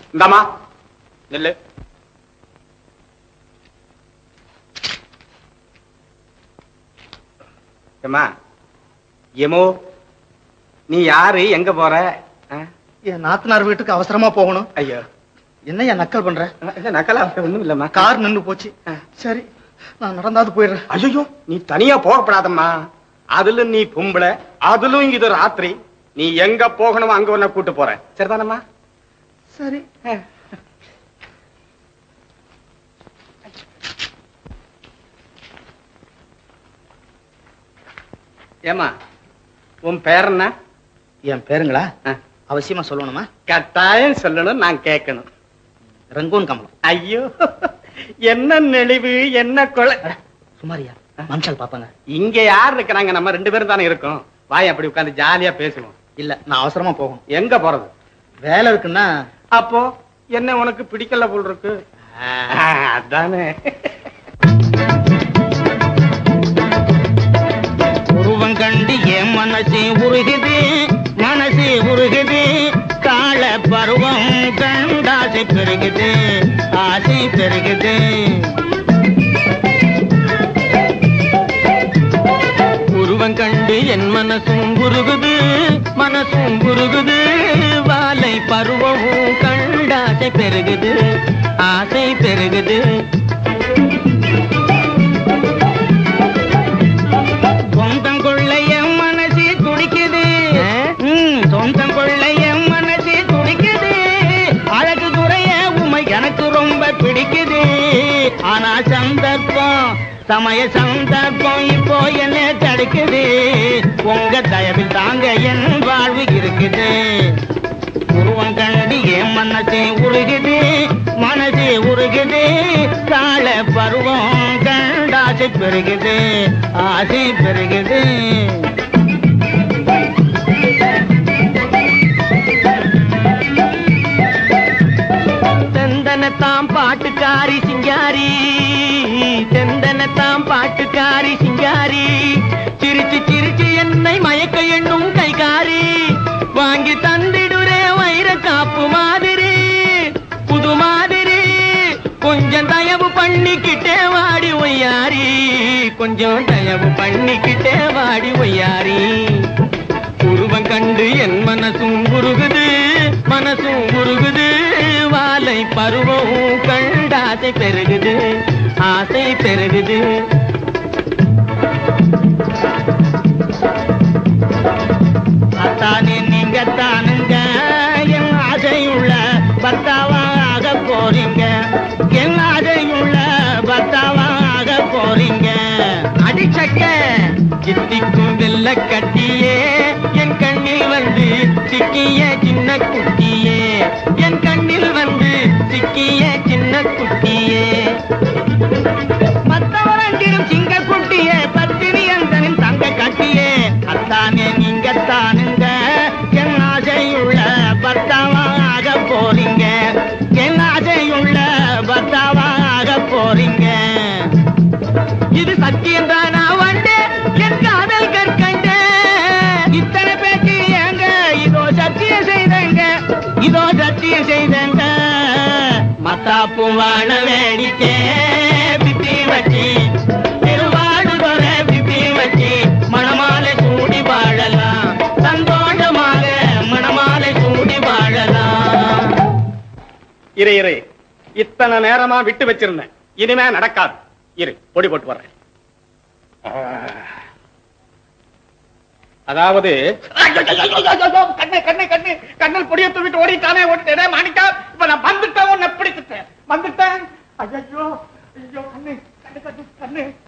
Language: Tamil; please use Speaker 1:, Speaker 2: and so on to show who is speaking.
Speaker 1: இந்தாமா நெல்லு. எமோ நீ யாரு, எங்க போற?
Speaker 2: என் நாத்தனார் வீட்டுக்கு அவசரமா போகணும்.
Speaker 1: ஐயோ,
Speaker 2: என்ன என் நக்கல் பண்ற?
Speaker 1: நக்கலா ஒண்ணும் இல்லம்மா.
Speaker 2: கார் நின்னு போச்சு. சரி, நான் நடந்தாது போயிடுறேன்.
Speaker 1: ஐயோ, நீ தனியா போகப்படாதம்மா. அதுல நீ பொம்பளை, அதுலும் இது ராத்திரி. நீ எங்க போகணும் அங்க உன்னை கூட்டு போறேன். சரிதானம்மா?
Speaker 2: சரி.
Speaker 1: ஏமா, உன் பேர் என்ன?
Speaker 2: என் பேருங்களா? அவசியமா சொல்லணுமா?
Speaker 1: கட்டாயம் சொல்லணும், நான் கேட்கணும்.
Speaker 2: ரங்கூன் கமலம்.
Speaker 1: ஐயோ, என்ன நெளிவு, என்ன கொலை.
Speaker 2: சுமாரியா மனுஷால் பாப்பாங்க.
Speaker 1: இங்க யார் இருக்கிறாங்க? நம்ம 2 பேரும் தானே இருக்கோம். வாய் அப்படி உட்கார்ந்து ஜாலியா பேசுவோம்.
Speaker 2: இல்ல, நான் அவசரமா போகணும்.
Speaker 1: எங்க போறது?
Speaker 2: வேலை இருக்குன்னா.
Speaker 1: அப்போ என்ன உனக்கு பிடிக்கல போல் இருக்கு? அதானே.
Speaker 3: உருவம் கண்டு என் மனசு உருகுது, மனசு உருகுது. கால பருவம் கண்டாசை பெருகுது, ஆசை பெருகுது. உருவம் கண்டு என் மனசும் உருகுது, மனசும் உருகுது. வாலை பருவமும் கண்டாசை பெருகுது, ஆசை பெருகுது. சொந்தம் கொள்ளைய மனசு துடிக்குது, சொந்தம் கொள்ளைய மனசு துடிக்குது. அழகு குறைய உமை எனக்கு ரொம்ப பிடிக்குது. ஆனா சந்தர்ப்பம், சமய சந்தர்ப்பம் இப்போ என்ன தடுக்குது. உங்க தயவில் தாங்க என் வாழ்வு இருக்குது. உருவம் கண்டு என் மனசு உருகுது, மனசு உருகுது. கால பருவம் கண்டாசை பெருகுது, ஆசை பெருகுது. செந்தனத்தாம் பாட்டுக்காரி சிங்காரி, செந்தனத்தாம் பாட்டுக்காரி சிங்காரி. சிரிச்சு சிரிச்சு என்னை மயக்க எண்ணும் கைகாரி. வாங்கி தந்திடுறே வைர காப்பு மாதிரி, புது மாதிரி. கொஞ்சம் தயவு பண்ணிக்கிட்டே வாடி ஒய்யாரி, கொஞ்சம் தயவு பண்ணிக்கிட்டே வாடி ஒய்யாரி. உருவம் கண்டு என் மனசும் உருகுது, மனசும் உருகுது. வாலை பருவம் கண்டாசை பெருகுது, ஆசை பெருகுது. அத்தானே நீங்க தானுங்க என் ஆசையுள்ள பர்த்தாவாக போறீங்க, என் ஆசையுள்ள பர்த்தாவாக போறீங்க. அடிச்சக்க சித்திக்கும் வெள்ள கட்டியே, என் கண்ணில் வந்து சிக்கிய சின்ன குட்டியே, என் கண்ணில் வந்து சிக்கிய சின்ன குட்டியே. மத்தவரங்கிடும் சிங்க குட்டியே, பத்தினி அந்தனின் தங்க கட்டியே. அத்தானே நீங்க தானுங்க என் ஆசையுள்ள பர்த்தாவாக போறீங்க, என் ஆசையுள்ள பர்த்தாவாக போறீங்க. இது சத்தியம் தானா வண்டே, என் காதல் கற்கண்ட. இத்தனை பேச்சு ஏங்க, இதோ சத்தியம் செய்தங்க, இதோ சத்தியம் செய்தங்க. மத்தாப்பும் வாழ வேடிக்கை பிப்பி வச்சி, திருவாடு வர பிப்பி வச்சி. மணமாலை சூடி வாழலாம், சந்தோஷமாக மணமாலை சூடி வாழலாம்.
Speaker 1: இரு இரு, இத்தனை நேரமா விட்டு வச்சிருந்தேன். இனிமே நடக்காது. இரு, பொடி போட்டு வர்றேன். அதாவது கண்ணு கண்ணு கண்ணு கண்ணல் பொடியை தூக்கிட்டு ஓடிட்டானே, ஓடிட்டே மாணிக்கா. இப்ப நான் வந்துட்டேன், உன்னை பிடிச்சிட்டேன், வந்துட்டேன். ஐயோ ஐயோ, கண்ணு கண்ணு கண்ணு கண்ணு.